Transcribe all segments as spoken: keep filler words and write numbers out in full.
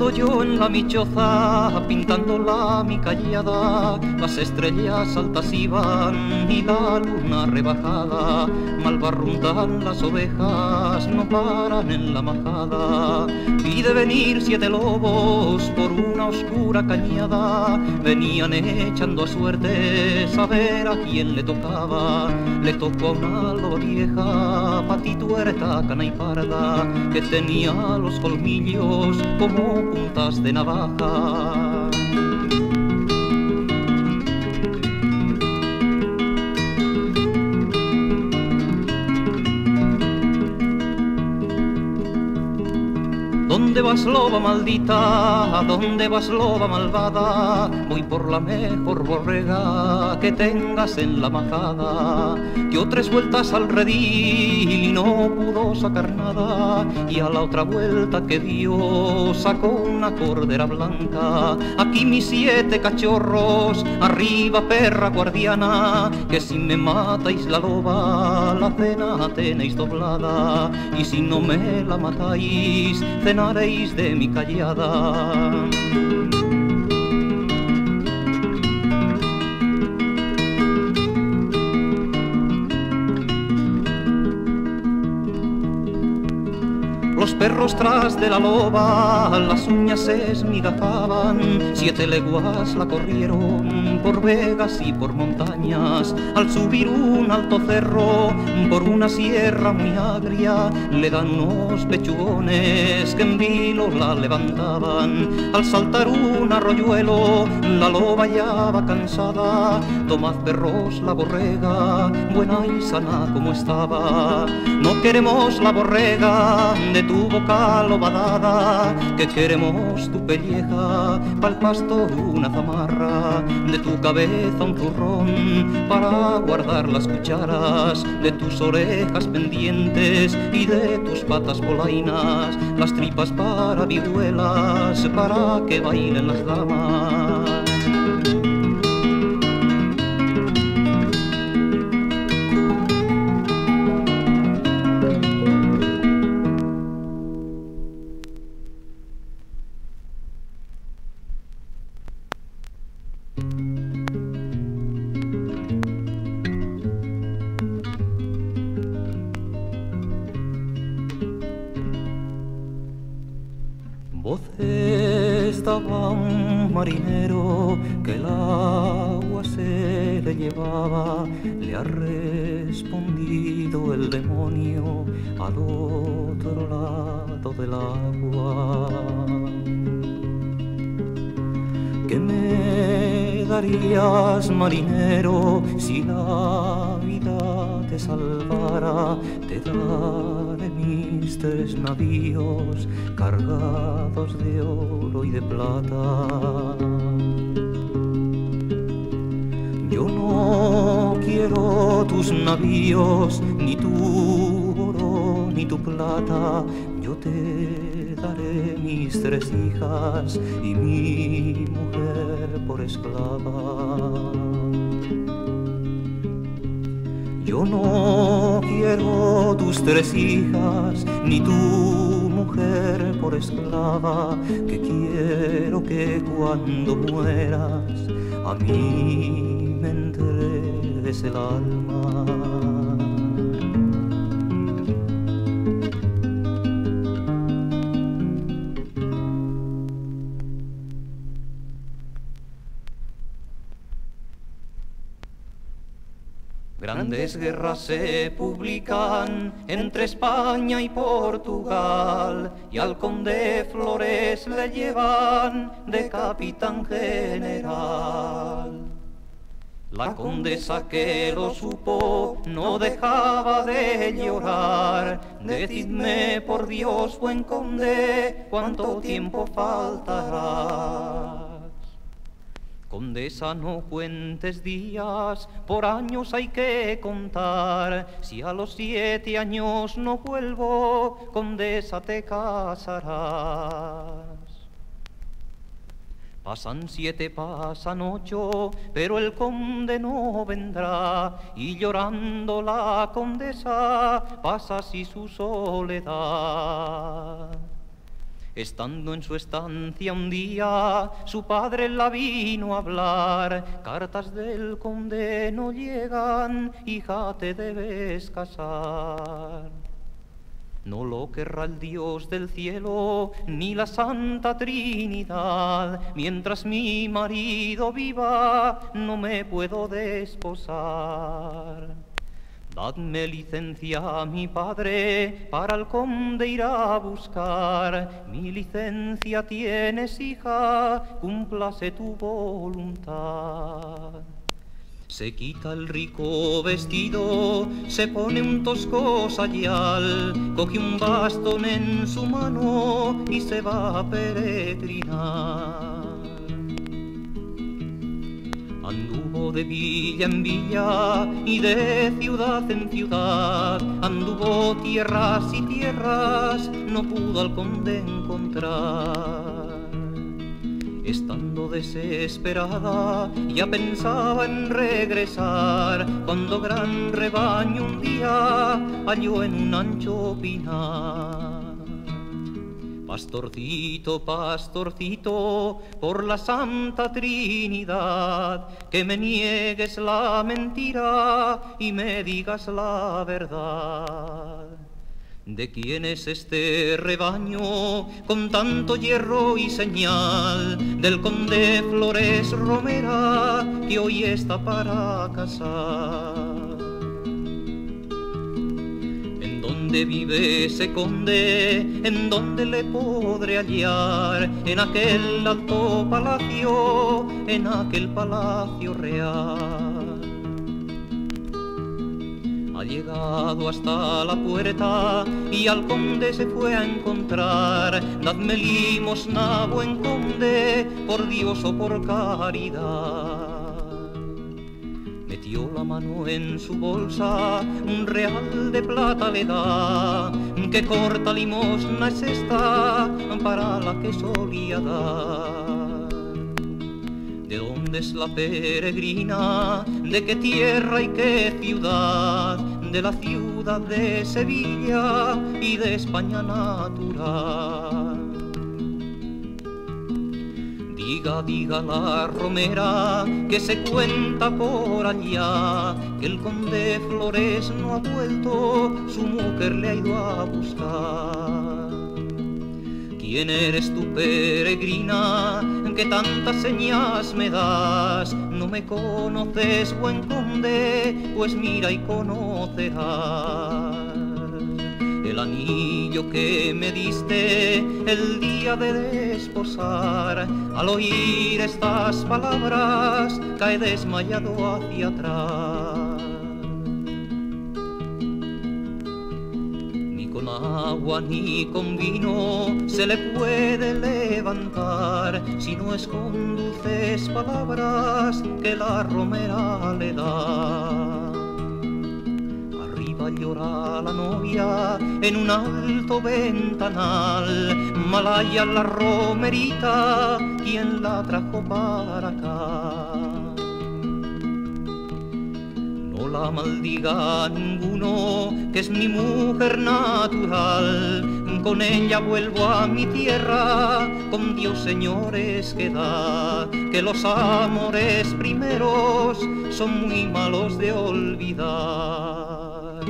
Sigo yo en la michoza, pintándola mi callada, las estrellas altas iban y la luna rebajada, mal barruntan las ovejas, no paran en la majada. Vi de venir siete lobos por una oscura cañada, venían echando a suerte, saber a quién le tocaba. Le tocó a una loba vieja, patituerta, cana y parda, que tenía los colmillos como puntas de navaja. ¿Dónde vas, loba maldita? ¿Dónde vas, loba malvada? Voy por la mejor borrega que tengas en la majada. Dio tres vueltas al redil y no pudo sacar nada, y a la otra vuelta que dio sacó una cordera blanca. Aquí mis siete cachorros, arriba perra guardiana, que si me matáis la loba, la cena tenéis doblada, y si no me la matáis, cenaréis de mi callada. Los perros tras de la loba, las uñas se esmigajaban, siete leguas la corrieron por vegas y por montañas. Al subir un alto cerro por una sierra muy agria, le dan unos pechugones que en vilo la levantaban. Al saltar un arroyuelo, la loba ya va cansada. Tomad perros la borrega, buena y sana como estaba. No queremos la borrega de tu boca lobadada, que queremos tu pelleja, pa'l pasto una zamarra, de tu cabeza un zurrón para guardar las cucharas, de tus orejas pendientes y de tus patas polainas, las tripas para vihuelas, para que bailen las damas. Voces daba un marinero que el agua se le llevaba, le ha respondido el demonio al otro lado del agua. ¿Qué me darías, marinero, si la vida te salvara? Te daré mis tres navíos cargados de oro y de plata. Yo no quiero tus navíos, ni tu oro, ni tu plata. Yo te daré mis tres hijas y mi mujer por esclava. Yo no quiero tus tres hijas ni tu mujer por esclava, que quiero que cuando mueras a mí me entregues el alma. Grandes guerras se publican entre España y Portugal, y al conde Flores le llevan de capitán general. La condesa que lo supo no dejaba de llorar. Decidme por Dios, buen conde, ¿cuánto tiempo faltará? Condesa, no cuentes días, por años hay que contar. Si a los siete años no vuelvo, condesa, te casarás. Pasan siete, pasan ocho, pero el conde no vendrá, y llorando la condesa pasa así su soledad. Estando en su estancia un día, su padre la vino a hablar. Cartas del conde no llegan, hija, te debes casar. No lo querrá el Dios del cielo, ni la Santa Trinidad. Mientras mi marido viva, no me puedo desposar. Dadme licencia, mi padre, para el conde ir a buscar. Mi licencia tienes, hija, cúmplase tu voluntad. Se quita el rico vestido, se pone un tosco sayal, coge un bastón en su mano y se va a peregrinar. Anduvo de villa en villa y de ciudad en ciudad, anduvo tierras y tierras, no pudo al conde encontrar. Estando desesperada, ya pensaba en regresar, cuando gran rebaño un día halló en un ancho pinar. Pastorcito, pastorcito, por la Santa Trinidad, que me niegues la mentira y me digas la verdad. ¿De quién es este rebaño con tanto hierro y señal? Del conde Flores Romera, que hoy está para casar. ¿En dónde vive ese conde? ¿En dónde le podré hallar? En aquel alto palacio, en aquel palacio real. Ha llegado hasta la puerta y al conde se fue a encontrar. Dadme limosna, buen conde, por Dios o por caridad. Metió la mano en su bolsa, un real de plata le da. Qué corta limosna es esta para la que solía dar. ¿De dónde es la peregrina? ¿De qué tierra y qué ciudad? De la ciudad de Sevilla y de España natural. Diga, diga la romera, que se cuenta por allá, que el conde Flores no ha vuelto, su mujer le ha ido a buscar. ¿Quién eres tú, peregrina, que tantas señas me das? No me conoces, buen conde, pues mira y conocerás. El anillo que me diste el día de desposar, al oír estas palabras cae desmayado hacia atrás. Con agua ni con vino se le puede levantar, si no es con dulces palabras que la romera le da. Arriba llora la novia en un alto ventanal, malaya la romerita, quien la trajo para acá. No la maldiga ninguno, que es mi mujer natural. Con ella vuelvo a mi tierra, con Dios, señores, que da. Que los amores primeros son muy malos de olvidar.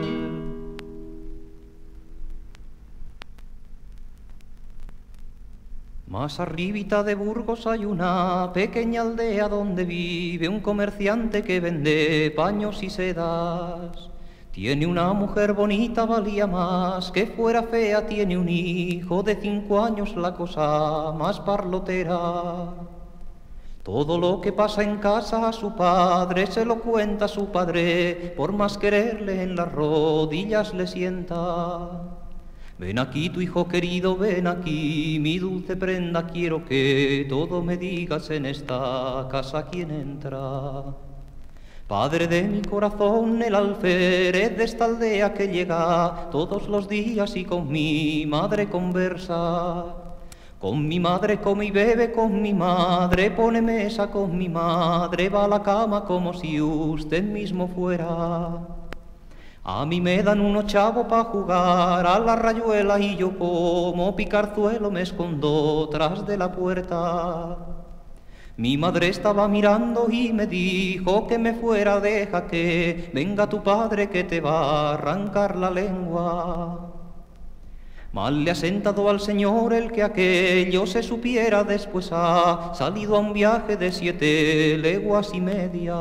Más arribita de Burgos hay una pequeña aldea donde vive un comerciante que vende paños y sedas. Tiene una mujer bonita, valía más que fuera fea. Tiene un hijo de cinco años, la cosa más parlotera. Todo lo que pasa en casa a su padre se lo cuenta a su padre, por más quererle en las rodillas le sienta. Ven aquí, tu hijo querido, ven aquí, mi dulce prenda, quiero que todo me digas en esta casa quién entra. Padre de mi corazón, el alférez de esta aldea que llega todos los días y con mi madre conversa. Con mi madre come y bebe, con mi madre pone mesa, con mi madre va a la cama como si usted mismo fuera. A mí me dan unos chavos pa' jugar a la rayuela y yo como picarzuelo me escondo tras de la puerta. Mi madre estaba mirando y me dijo que me fuera, deja que venga tu padre que te va a arrancar la lengua. Mal le ha sentado al señor el que aquello se supiera, después ha salido a un viaje de siete leguas y media.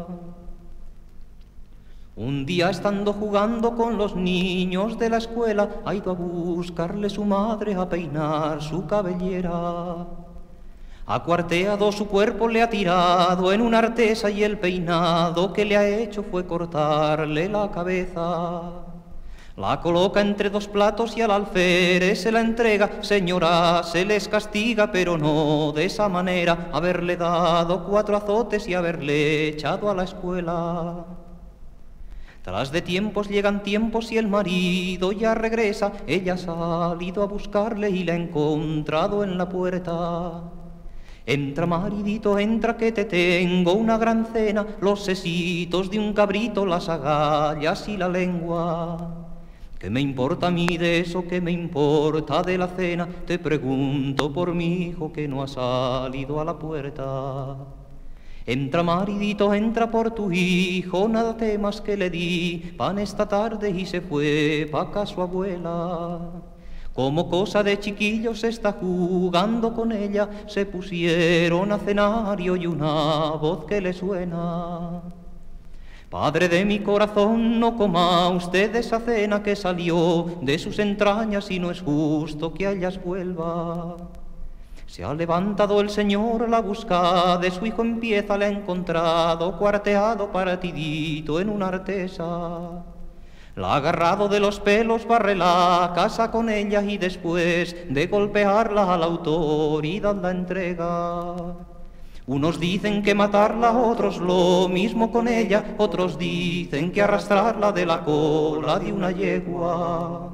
Un día estando jugando con los niños de la escuela, ha ido a buscarle su madre a peinar su cabellera. Ha cuarteado su cuerpo, le ha tirado en una artesa y el peinado que le ha hecho fue cortarle la cabeza. La coloca entre dos platos y al alférez se la entrega. Señora, se les castiga, pero no de esa manera, haberle dado cuatro azotes y haberle echado a la escuela. Tras de tiempos llegan tiempos y el marido ya regresa. Ella ha salido a buscarle y la ha encontrado en la puerta. Entra, maridito, entra que te tengo una gran cena, los sesitos de un cabrito, las agallas y la lengua. ¿Qué me importa a mí de eso? ¿Qué me importa de la cena? Te pregunto por mi hijo que no ha salido a la puerta. Entra, maridito, entra por tu hijo, nada temas que le di pan esta tarde y se fue pa' casa su abuela. Como cosa de chiquillos está jugando con ella, se pusieron a cenar y oye una voz que le suena. Padre de mi corazón, no coma usted esa cena que salió de sus entrañas y no es justo que a ellas vuelva. Se ha levantado el señor a la busca de su hijo, empieza, le ha encontrado cuarteado partidito en una artesa. La ha agarrado de los pelos, barre la casa con ella y después de golpearla a la autoridad la entrega. Unos dicen que matarla, otros lo mismo con ella, otros dicen que arrastrarla de la cola de una yegua.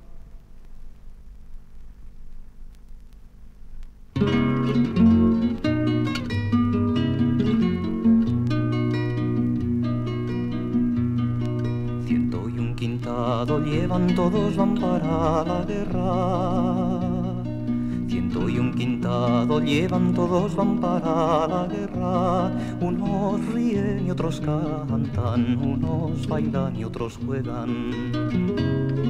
Ciento y un quintado llevan, todos van para la guerra. Ciento y un quintado llevan, todos van para la guerra. Unos ríen y otros cantan, unos bailan y otros juegan.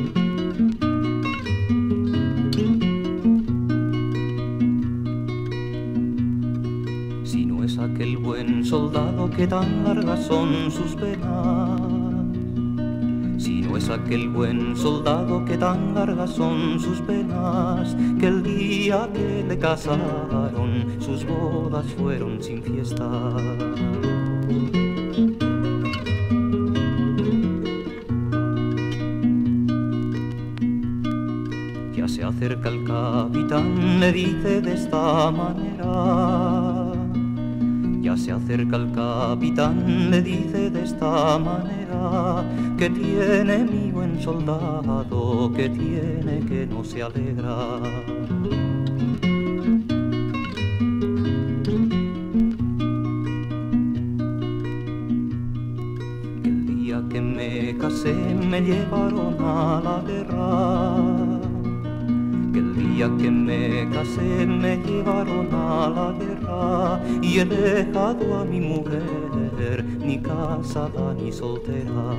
Si no es aquel buen soldado que tan largas son sus penas, si no es aquel buen soldado que tan largas son sus penas, que el día que le casaron sus bodas fueron sin fiesta. Ya se acerca el capitán, le dice de esta manera. Ya se acerca el capitán, le dice de esta manera, que tiene mi buen soldado, que tiene que no se alegra. Que el día que me casé me llevaron a la guerra. Que el día que me casé me llevaron a la guerra y he dejado a mi mujer ni casada ni soltera.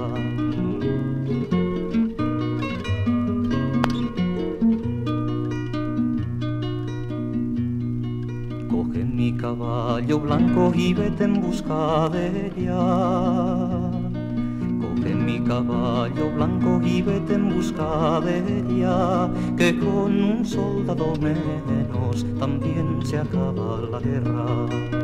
Coge mi caballo blanco y vete en busca de ella. Coge mi caballo blanco y vete en busca de ella, que con un soldado menos también se acaba la guerra.